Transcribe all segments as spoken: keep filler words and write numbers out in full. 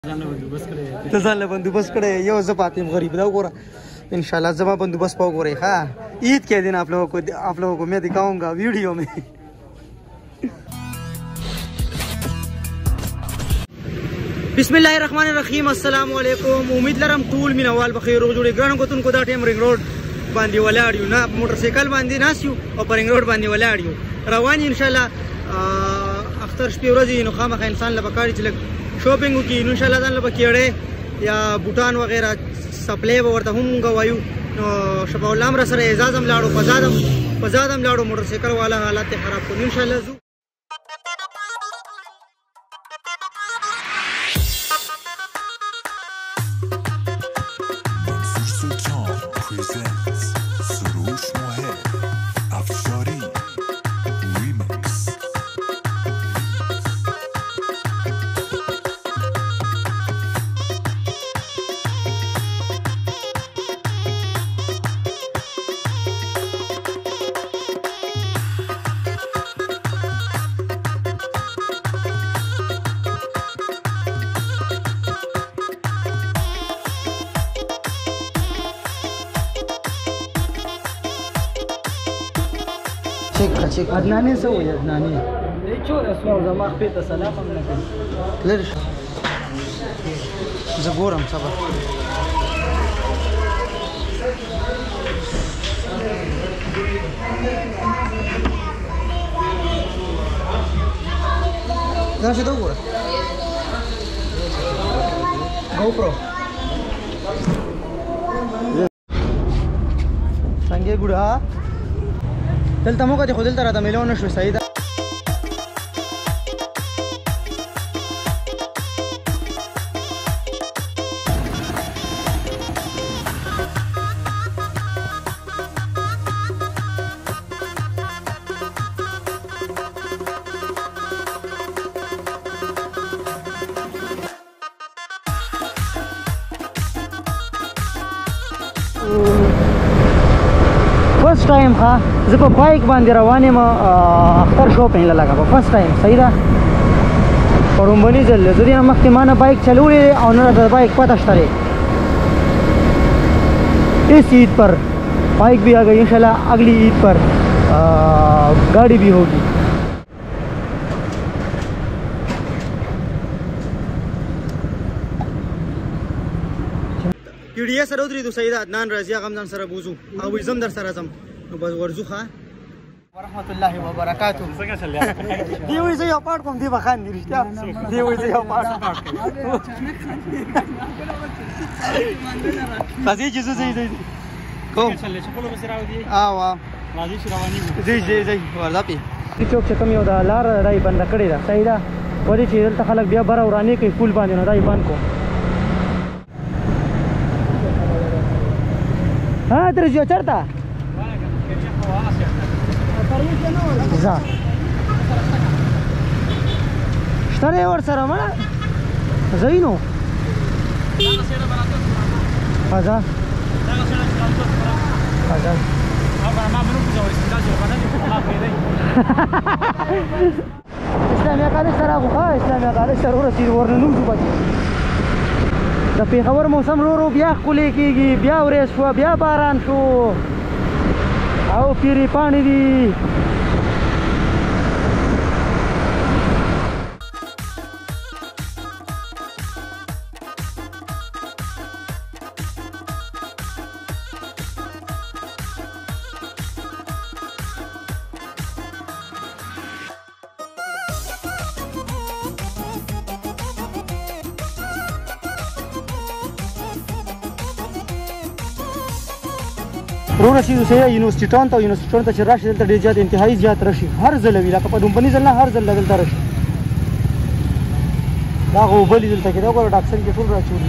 ته ځان له بندوبست کړی یو زه پاتې یم غریب دا وګوره انشاءاللہ زما بندوبست پا وګورئ हाँ ईद के दिन आप लोगों को आप लोगों को मैं दिखाऊंगा वीडियो में बिस्मिल्लाहिर्रहमानिर्रहीम अस्सलाम वालेकुम उम्मीद लरम ټول مینوال بخیر او جوړې ګرانو کوتونکو دا ټیم رنګ روډ باندې ولاړ یو نه موټر سایکل باندې ناس یو او په رنګ روډ باندې ولاړ یو روان ان شاء الله اختر شپې ورځې نو خامخا انسان له بکاړي چې شاپینګ وکړي نو ان شاء الله ځان له بکیړې یا بوټان وغیرہ سپلای ورته هم غوايو نو شپه ولام را سره اعزاز هم لاړو فزادم فزادم لاړو موټر سایکل والا حالات خراب کړو ان شاء الله زو چیک عدنانی څه وایي عدنانی دی چور اسمه زما خپې ته سلام هم نه کوي لرې شه زه ګورم صبر دا شه ته وګوره GoPro څنګه ګوډه دلته موږ ته خو دلته راته میلو نه شو صحیح ده فرست ټایم ها زه په بایک باندې روان یم اختر شاپینګ له لګه په فرست ټایم صحیح ده په لومبني ځل زه دې نه مخکې ما نه بایک چلولی او نه راته د بایک پته شته دی اس عید پر بائک भी आ गई इंशाल्लाह अगली ईद पर गाड़ी भी होगी پیډیا سره ودرې دو سید عدنان رضی غمزان سره بوزو او زم در سره زم نو بس ورزو ښه ورحمت الله وبرکاته څنګه چل دی وې زه یو پاټ کوم دی بخان دی رښتیا دی وې زه یو پاټ قضیه چې زه زه کوم چل چې په لور سره راو دی اه وا راځي چې رواني زی زی زی وردا پی چوک چې کوم یو د لار راي بند کړی دا صحیح ده ولې چې دلته خلک بیا بره ورانی کوي فول باندې نه دای بند کو ها درځو چرته ځه شته ور سره مړه زینو ها ها اسلامي کالج سره غوښه اسلامي کالج سره ورسېد ورننو شو پکې د پیښور موسم ورو بیا ښکلی کېږي بیا ورېځ شوه بیا باران شو او پیرې پاڼې دي ورونه چې اوسه یونیورسيټي ټاون ته یونیورسيټي ټاون ته چې راشي دلته ډېر زیات انتهایی زیات راشي هر ځل وي لکه په دومبني ځل نه هر ځل دلته راشي دا خو اوبه دي دلته کې دا وګوره ډاکسن کې ټول راچولي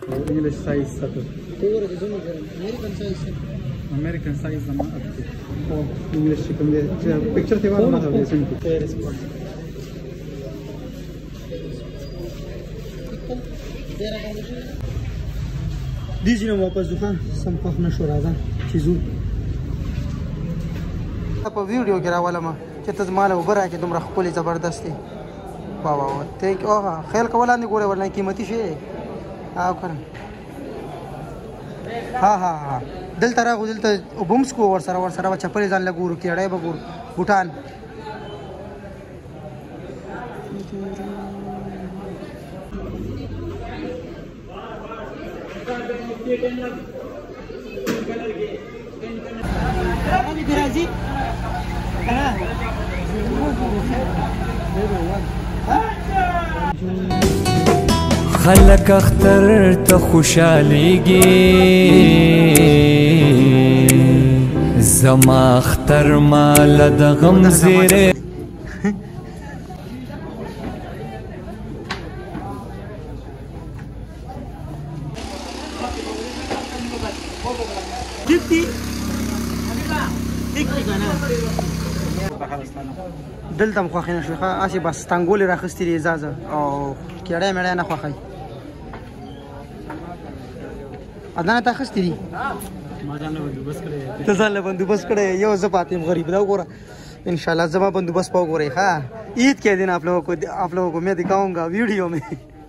انګلیش سایز ساتو وګوره چې زموږ امریکن سایز امریکن سایز زما اته او انګلیش کوم دی چې پکچر ته وایي ما ته سم کی دیجی نو واپس ځو سم پخ نشو راځه چې زو په ویډیو کې راولم چې ته مال وبره کې دومره خپل زبردست دی وا وا ته او خیال کول نه ګوره ولنه قیمتي شي او کړ ها ها ها دلته راغو دلته وبمس کو ور سره ور سره چپلې ځان لګورو کېړې به ګور بوټان خلک اختر ته خوشاليږي زما اختر مال د غم زیره دکتي دکتي کنه دلته مخه نه شوخه اسی بس تنګول راخستې اجازه او کېړې مړې نه خوخه اذن ته خستې دي ما ځان له بندوبست کړی ته ځان له بندوبست کړی یو زه پاتیم غریب دا وګوره ان شاء الله زما बंदोबस्त पाओ गोरे हाँ ईद के दिन आप लोगों को आप लोगों को मैं दिखाऊंगा वीडियो में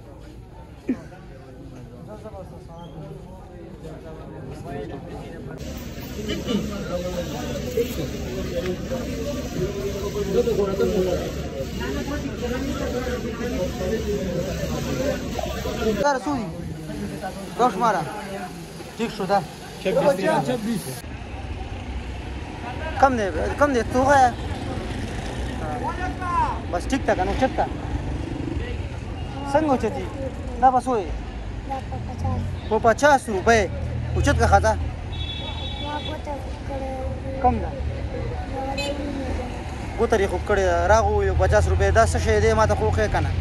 रसूली दोष मारा ठीक शो था छब्बीस कम दे कम दे तू है बस ठीक था कनो चट्टा संगो चती ना बस होए वो पचास रुपए उचित का खाता कम ना वो तरीको करे रागो यो पचास रुपए दस शे दे माता को के कना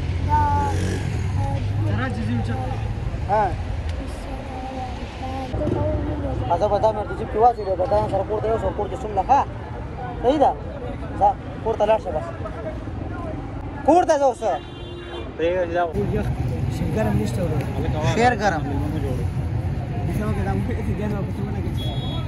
हाँ आजा बता मैं तुझे पिवा चुके बता सर कोड दे सर कोड के सुन लखा सही था जा कोड तलाश से बस कोड दे जाओ सर प्रेगर जाओ गरम लिस्ट हो शेयर गरम दिखाओ के दाम पे देना आपको मना के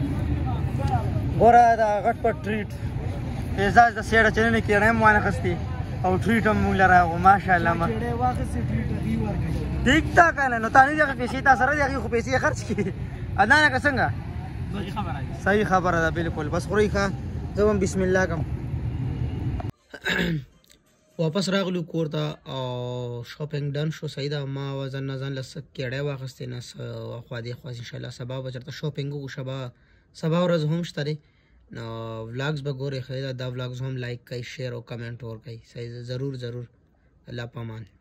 गोरा दा गटपट ट्रीट एजाज द सेड चने के रहे माने खस्ती او ट्रीट हम موږ لراغو ماشاءالله ما ډېر واخص ट्रीट دی ورکړي دیکھتا کنه نو تانی دغه پیسې تاسو سره دغه خو پیسې خرج کړي انا نه څنګه صحیح خبره ده صحیح خبره ده بالکل بس خوري ښه زوم بسم الله کوم واپس راغلو کور ته او شاپینګ ډن شو سیدا ما وزن نه ځان لس کېړې واخستې نه خو دې خو ان شاء الله سبا بچرته شاپینګ کو شبا سبا ورځ هم شته نو व्लॉग्स به ګوري خیدا دا व्लॉग्स هم لایک کړئ شیر او کمنټ ور کړئ ضرور ضرور الله پامان